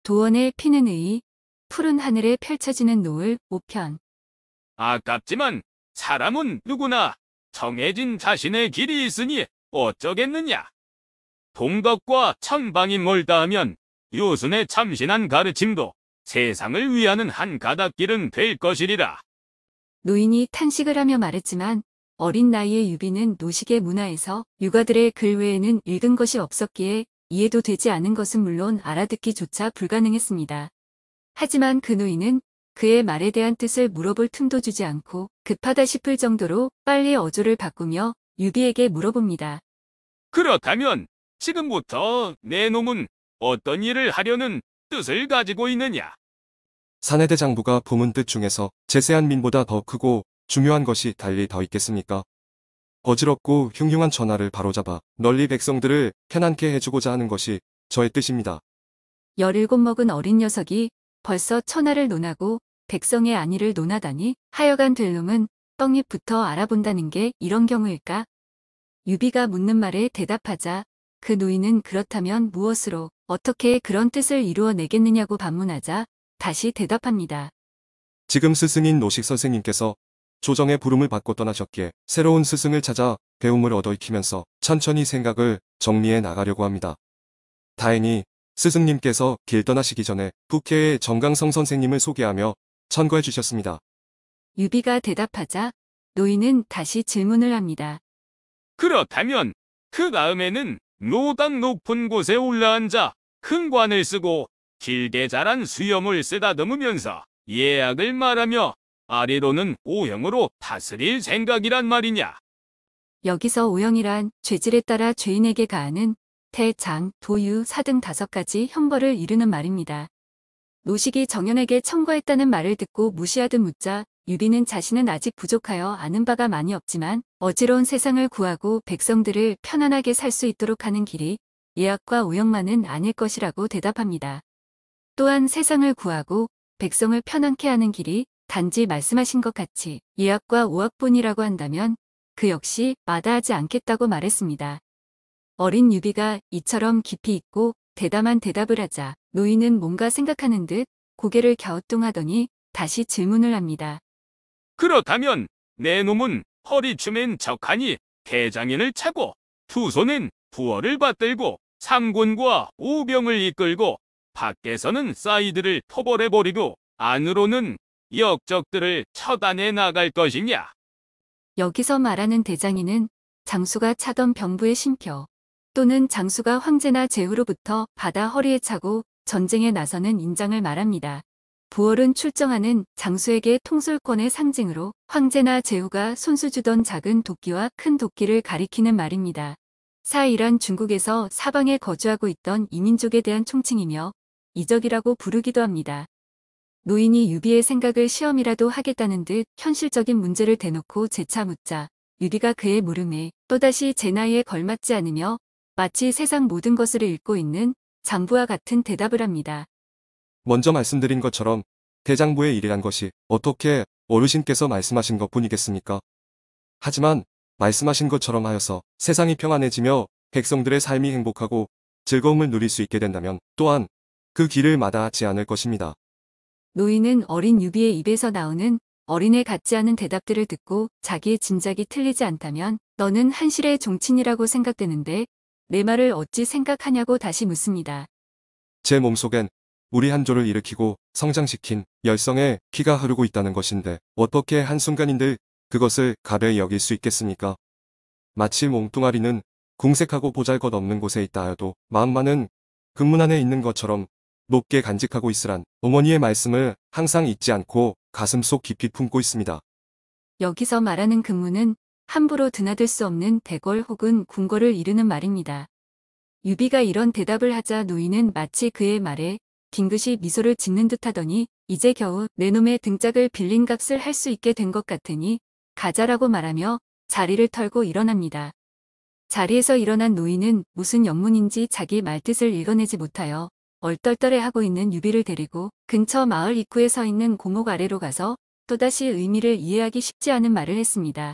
도원에 피는 의, 푸른 하늘에 펼쳐지는 노을 5편. 아깝지만 사람은 누구나 정해진 자신의 길이 있으니 어쩌겠느냐. 동덕과 천방이 멀다 하면 유순의 참신한 가르침도 세상을 위하는 한 가닥길은 될 것이리라. 노인이 탄식을 하며 말했지만 어린 나이의 유비는 노식의 문화에서 유가들의 글 외에는 읽은 것이 없었기에 이해도 되지 않은 것은 물론 알아듣기조차 불가능했습니다. 하지만 그 노인은 그의 말에 대한 뜻을 물어볼 틈도 주지 않고 급하다 싶을 정도로 빨리 어조를 바꾸며 유비에게 물어봅니다. 그렇다면 지금부터 내 놈은 어떤 일을 하려는 뜻을 가지고 있느냐? 사내대 장부가 품은 뜻 중에서 제세한 민보다 더 크고 중요한 것이 달리 더 있겠습니까? 어지럽고 흉흉한 천하를 바로잡아 널리 백성들을 편안케 해주고자 하는 것이 저의 뜻입니다. 17 먹은 어린 녀석이 벌써 천하를 논하고 백성의 안위를 논하다니 하여간 될 놈은 떡잎부터 알아본다는 게 이런 경우일까? 유비가 묻는 말에 대답하자 그 노인은 그렇다면 무엇으로 어떻게 그런 뜻을 이루어내겠느냐고 반문하자 다시 대답합니다. 지금 스승인 노식 선생님께서 조정의 부름을 받고 떠나셨기에 새로운 스승을 찾아 배움을 얻어 익히면서 천천히 생각을 정리해 나가려고 합니다. 다행히 스승님께서 길 떠나시기 전에 북해의 정강성 선생님을 소개하며 천거해 주셨습니다. 유비가 대답하자 노인은 다시 질문을 합니다. 그렇다면 그 다음에는 노당 높은 곳에 올라앉아 큰 관을 쓰고 길게 자란 수염을 쓰다듬으면서 예약을 말하며 아래로는 오형으로 다스릴 생각이란 말이냐? 여기서 오형이란 죄질에 따라 죄인에게 가하는 태, 장, 도유, 사 등 5가지 형벌을 이르는 말입니다. 노식이 정연에게 청거했다는 말을 듣고 무시하듯 묻자 유비는 자신은 아직 부족하여 아는 바가 많이 없지만 어지러운 세상을 구하고 백성들을 편안하게 살 수 있도록 하는 길이 예약과 오형만은 아닐 것이라고 대답합니다. 또한 세상을 구하고 백성을 편안케 하는 길이 단지 말씀하신 것 같이 예약과 오학뿐이라고 한다면 그 역시 마다하지 않겠다고 말했습니다. 어린 유비가 이처럼 깊이 있고 대담한 대답을 하자 노인은 뭔가 생각하는 듯 고개를 갸우뚱하더니 다시 질문을 합니다. 그렇다면 내 놈은 허리춤엔 적하니 대장인을 차고 두 손엔 부어를 받들고 삼군과 오병을 이끌고 밖에서는 사이드를 토벌해버리고 안으로는 역적들을 처단해 나갈 것이냐? 여기서 말하는 대장인은 장수가 차던 병부의 신표 또는 장수가 황제나 제후로부터 받아 허리에 차고 전쟁에 나서는 인장을 말합니다. 부월은 출정하는 장수에게 통솔권의 상징으로 황제나 제후가 손수주던 작은 도끼와 큰 도끼를 가리키는 말입니다. 사이란 중국에서 사방에 거주하고 있던 이민족에 대한 총칭이며 이적이라고 부르기도 합니다. 노인이 유비의 생각을 시험이라도 하겠다는 듯 현실적인 문제를 대놓고 재차 묻자 유비가 그의 물음에 또다시 제 나이에 걸맞지 않으며 마치 세상 모든 것을 읽고 있는 장부와 같은 대답을 합니다. 먼저 말씀드린 것처럼 대장부의 일이란 것이 어떻게 어르신께서 말씀하신 것뿐이겠습니까? 하지만 말씀하신 것처럼 하여서 세상이 평안해지며 백성들의 삶이 행복하고 즐거움을 누릴 수 있게 된다면 또한 그 길을 마다하지 않을 것입니다. 노인은 어린 유비의 입에서 나오는 어린애 같지 않은 대답들을 듣고 자기의 짐작이 틀리지 않다면 너는 한실의 종친이라고 생각되는데 내 말을 어찌 생각하냐고 다시 묻습니다. 제 몸속엔 우리 한조를 일으키고 성장시킨 열성의 피가 흐르고 있다는 것인데 어떻게 한순간인들 그것을 가벼이 여길 수 있겠습니까? 마치 몸뚱아리는 궁색하고 보잘것없는 곳에 있다 하여도 마음만은 금문 안에 있는 것처럼 높게 간직하고 있으란 어머니의 말씀을 항상 잊지 않고 가슴속 깊이 품고 있습니다. 여기서 말하는 근무는 함부로 드나들 수 없는 대궐 혹은 궁궐을 이르는 말입니다. 유비가 이런 대답을 하자 노인은 마치 그의 말에 빙긋이 미소를 짓는 듯 하더니 이제 겨우 내 놈의 등짝을 빌린 값을 할 수 있게 된 것 같으니 가자라고 말하며 자리를 털고 일어납니다. 자리에서 일어난 노인은 무슨 영문인지 자기 말뜻을 읽어내지 못하여 얼떨떨해하고 있는 유비를 데리고 근처 마을 입구에 서 있는 고목 아래로 가서 또다시 의미를 이해하기 쉽지 않은 말을 했습니다.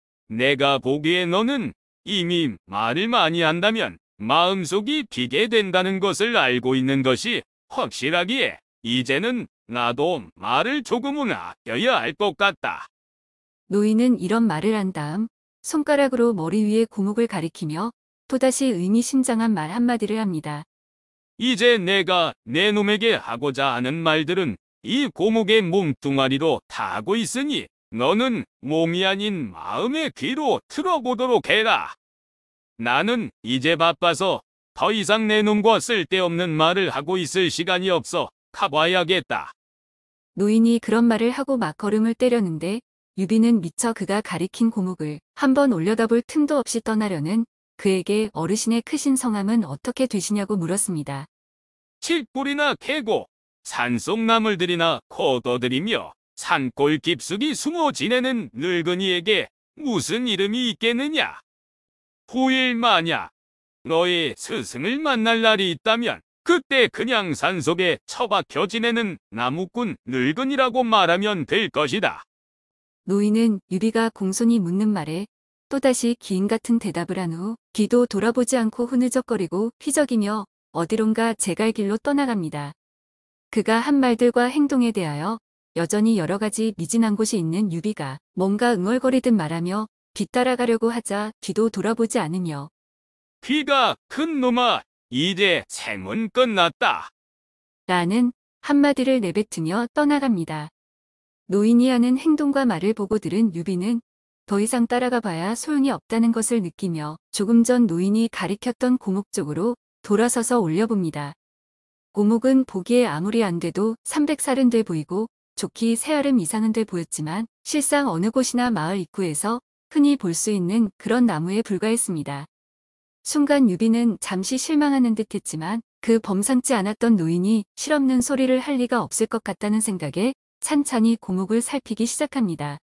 내가 보기에 너는 이미 말을 많이 한다면 마음속이 비게 된다는 것을 알고 있는 것이 확실하기에 이제는 나도 말을 조금은 아껴야 할 것 같다. 노인은 이런 말을 한 다음 손가락으로 머리 위에 고목을 가리키며 또다시 의미심장한 말 한마디를 합니다. 이제 내가 내 놈에게 하고자 하는 말들은 이 고목의 몸뚱아리로 다 하고 있으니 너는 몸이 아닌 마음의 귀로 들어보도록 해라. 나는 이제 바빠서 더 이상 내 놈과 쓸데없는 말을 하고 있을 시간이 없어 가봐야겠다. 노인이 그런 말을 하고 막 걸음을 때렸는데 유비는 미처 그가 가리킨 고목을 한번 올려다볼 틈도 없이 떠나려는 그에게 어르신의 크신 성함은 어떻게 되시냐고 물었습니다. 칡뿌리나 캐고 산속 나물들이나 걷어들이며 산골 깊숙이 숨어 지내는 늙은이에게 무슨 이름이 있겠느냐? 후일 만약 너의 스승을 만날 날이 있다면 그때 그냥 산속에 처박혀 지내는 나무꾼 늙은이라고 말하면 될 것이다. 노인은 유비가 공손히 묻는 말에 또다시 기인 같은 대답을 한 후 뒤도 돌아보지 않고 흐느적거리고 휘적이며 어디론가 제갈길로 떠나갑니다. 그가 한 말들과 행동에 대하여 여전히 여러 가지 미진한 곳이 있는 유비가 뭔가 응얼거리듯 말하며 뒤따라가려고 하자 뒤도 돌아보지 않으며 귀가 큰 놈아, 이제 생은 끝났다. 라는 한마디를 내뱉으며 떠나갑니다. 노인이 하는 행동과 말을 보고 들은 유비는 더 이상 따라가 봐야 소용이 없다는 것을 느끼며 조금 전 노인이 가리켰던 고목 쪽으로 돌아서서 올려봅니다. 고목은 보기에 아무리 안 돼도 300살은 돼 보이고 좋기 새아름 이상은 돼 보였지만 실상 어느 곳이나 마을 입구에서 흔히 볼 수 있는 그런 나무에 불과했습니다. 순간 유비는 잠시 실망하는 듯 했지만 그 범상치 않았던 노인이 실없는 소리를 할 리가 없을 것 같다는 생각에 찬찬히 고목을 살피기 시작합니다.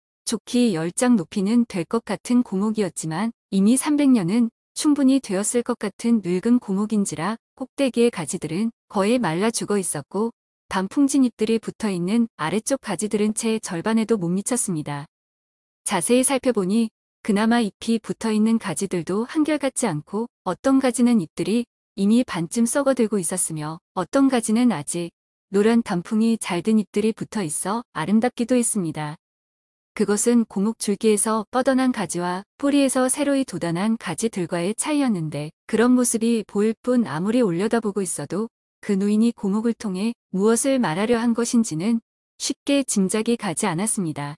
좋기 10장 높이는 될 것 같은 고목이었지만 이미 300년은 충분히 되었을 것 같은 늙은 고목인지라 꼭대기의 가지들은 거의 말라 죽어 있었고 단풍진 잎들이 붙어있는 아래쪽 가지들은 채 절반에도 못 미쳤습니다. 자세히 살펴보니 그나마 잎이 붙어있는 가지들도 한결같지 않고 어떤 가지는 잎들이 이미 반쯤 썩어들고 있었으며 어떤 가지는 아직 노란 단풍이 잘 든 잎들이 붙어 있어 아름답기도 했습니다. 그것은 고목 줄기에서 뻗어난 가지와 뿌리에서 새로이 돋아난 가지들과의 차이였는데 그런 모습이 보일 뿐 아무리 올려다보고 있어도 그 노인이 고목을 통해 무엇을 말하려 한 것인지는 쉽게 짐작이 가지 않았습니다.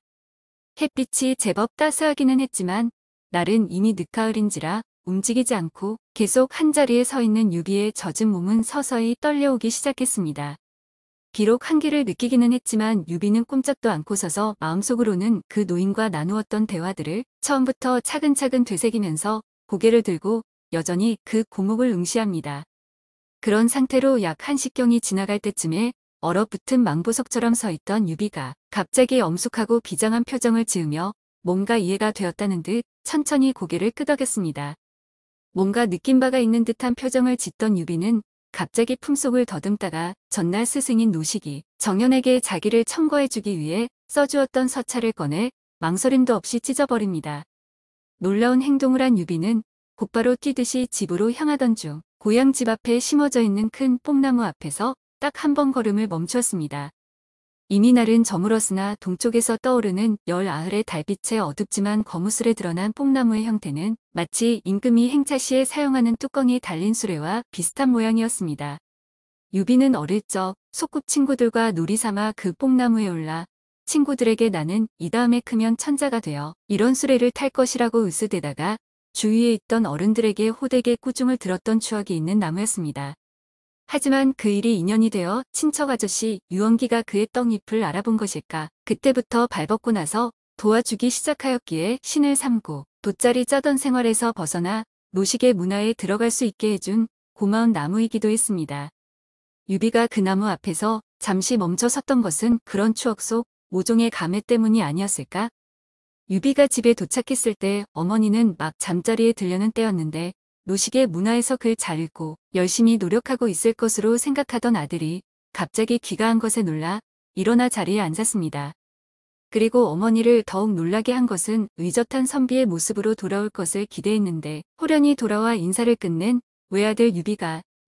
햇빛이 제법 따스하기는 했지만 날은 이미 늦가을인지라 움직이지 않고 계속 한자리에 서 있는 유비의 젖은 몸은 서서히 떨려오기 시작했습니다. 비록 한기를 느끼기는 했지만 유비는 꼼짝도 않고 서서 마음속으로는 그 노인과 나누었던 대화들을 처음부터 차근차근 되새기면서 고개를 들고 여전히 그 고목을 응시합니다. 그런 상태로 약 1시경이 지나갈 때쯤에 얼어붙은 망보석처럼 서 있던 유비가 갑자기 엄숙하고 비장한 표정을 지으며 뭔가 이해가 되었다는 듯 천천히 고개를 끄덕였습니다. 뭔가 느낀 바가 있는 듯한 표정을 짓던 유비는 갑자기 품속을 더듬다가 전날 스승인 노식이 정연에게 자기를 청거해주기 위해 써주었던 서찰을 꺼내 망설임도 없이 찢어버립니다. 놀라운 행동을 한 유비는 곧바로 뛰듯이 집으로 향하던 중 고향 집 앞에 심어져 있는 큰 뽕나무 앞에서 딱 한 번 걸음을 멈추었습니다. 이미 날은 저물었으나 동쪽에서 떠오르는 열아흘의 달빛에 어둡지만 거무술에 드러난 뽕나무의 형태는 마치 임금이 행차 시에 사용하는 뚜껑이 달린 수레와 비슷한 모양이었습니다. 유비는 어릴 적 소꿉친구들과 놀이 삼아 그 뽕나무에 올라 친구들에게 나는 이 다음에 크면 천자가 되어 이런 수레를 탈 것이라고 으스대다가 주위에 있던 어른들에게 호되게 꾸중을 들었던 추억이 있는 나무였습니다. 하지만 그 일이 인연이 되어 친척 아저씨 유원기가 그의 떡잎을 알아본 것일까. 그때부터 발벗고 나서 도와주기 시작하였기에 신을 삼고 돗자리 짜던 생활에서 벗어나 노식의 문화에 들어갈 수 있게 해준 고마운 나무이기도 했습니다. 유비가 그 나무 앞에서 잠시 멈춰 섰던 것은 그런 추억 속 모종의 감회 때문이 아니었을까? 유비가 집에 도착했을 때 어머니는 막 잠자리에 들려는 때였는데 노식의 문화에서 글 잘 읽고 열심히 노력하고 있을 것으로 생각하던 아들이 갑자기 귀가한 것에 놀라 일어나 자리에 앉았습니다. 그리고 어머니를 더욱 놀라게 한 것은 의젓한 선비의 모습으로 돌아올 것을 기대했는데 호련히 돌아와 인사를 끝낸 외아들 유비가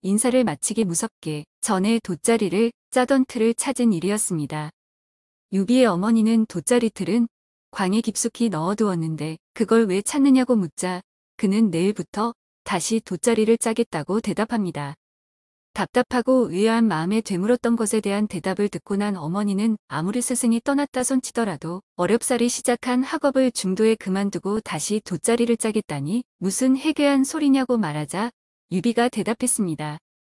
인사를 마치기 무섭게 전에 돗자리를 짜던 틀을 찾은 일이었습니다. 유비의 어머니는 돗자리 틀은 광에 깊숙이 넣어두었는데 그걸 왜 찾느냐고 묻자 그는 내일부터 다시 돗자리를 짜겠다고 대답합니다. 답답하고 의아한 마음에 되물었던 것에 대한 대답을 듣고 난 어머니는 아무리 스승이 떠났다 손치더라도 어렵사리 시작한 학업을 중도에 그만두고 다시 돗자리를 짜겠다니 무슨 해괴한 소리냐고 말하자 유비가 대답했습니다.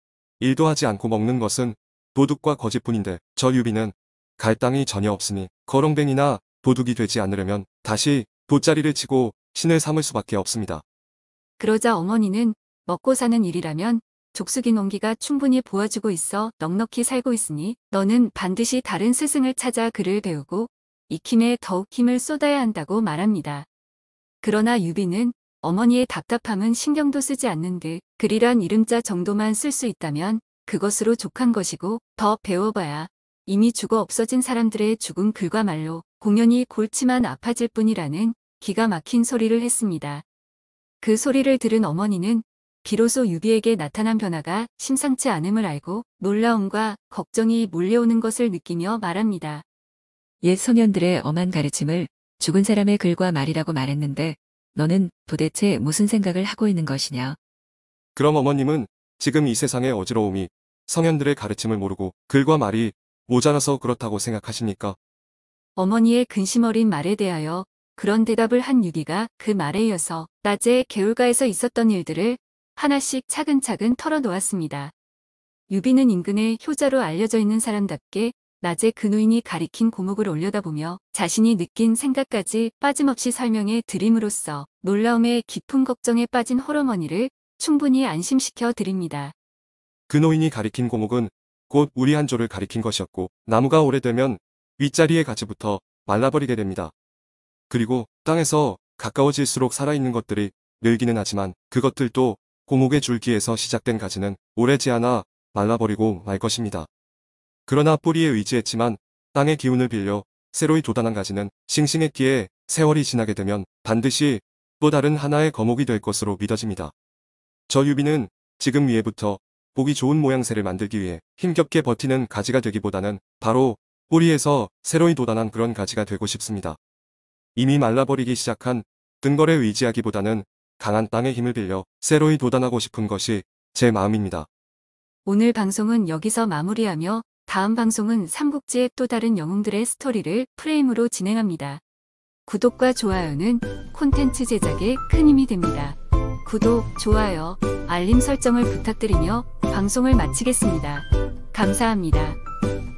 일도 하지 않고 먹는 것은 도둑과 거짓뿐인데 저 유비는 갈 땅이 전혀 없으니 거렁뱅이나 도둑이 되지 않으려면 다시 돗자리를 치고 신을 삼을 수밖에 없습니다. 그러자 어머니는 먹고 사는 일이라면 족숙이 농기가 충분히 보아주고 있어 넉넉히 살고 있으니 너는 반드시 다른 스승을 찾아 글을 배우고 익힘에 더욱 힘을 쏟아야 한다고 말합니다. 그러나 유비는 어머니의 답답함은 신경도 쓰지 않는 듯 글이란 이름자 정도만 쓸 수 있다면 그것으로 족한 것이고 더 배워봐야 이미 죽어 없어진 사람들의 죽은 글과 말로 공연히 골치만 아파질 뿐이라는 기가 막힌 소리를 했습니다. 그 소리를 들은 어머니는 비로소 유비에게 나타난 변화가 심상치 않음을 알고 놀라움과 걱정이 몰려오는 것을 느끼며 말합니다. 옛 소년들의 엄한 가르침을 죽은 사람의 글과 말이라고 말했는데 너는 도대체 무슨 생각을 하고 있는 것이냐? 그럼 어머님은 지금 이 세상의 어지러움이 성현들의 가르침을 모르고 글과 말이 모자라서 그렇다고 생각하십니까? 어머니의 근심 어린 말에 대하여 그런 대답을 한 유비가 그 말에 이어서 낮에 개울가에서 있었던 일들을 하나씩 차근차근 털어놓았습니다. 유비는 인근에 효자로 알려져 있는 사람답게 낮에 그 노인이 가리킨 고목을 올려다보며 자신이 느낀 생각까지 빠짐없이 설명해 드림으로써 놀라움에 깊은 걱정에 빠진 홀어머니를 충분히 안심시켜 드립니다. 그 노인이 가리킨 고목은 곧 우리 한조를 가리킨 것이었고 나무가 오래되면 윗자리의 가지부터 말라버리게 됩니다. 그리고 땅에서 가까워질수록 살아있는 것들이 늘기는 하지만 그것들도 고목의 줄기에서 시작된 가지는 오래지 않아 말라버리고 말 것입니다. 그러나 뿌리에 의지했지만 땅의 기운을 빌려 새로이 돋아난 가지는 싱싱했기에 세월이 지나게 되면 반드시 또 다른 하나의 거목이 될 것으로 믿어집니다. 저 유비는 지금 위에부터 보기 좋은 모양새를 만들기 위해 힘겹게 버티는 가지가 되기보다는 바로 뿌리에서 새로이 돋아난 그런 가지가 되고 싶습니다. 이미 말라버리기 시작한 뜬걸에 의지하기보다는 강한 땅의 힘을 빌려 새로이 돋아나고 싶은 것이 제 마음입니다. 오늘 방송은 여기서 마무리하며 다음 방송은 삼국지의 또 다른 영웅들의 스토리를 프레임으로 진행합니다. 구독과 좋아요는 콘텐츠 제작에 큰 힘이 됩니다. 구독, 좋아요, 알림 설정을 부탁드리며 방송을 마치겠습니다. 감사합니다.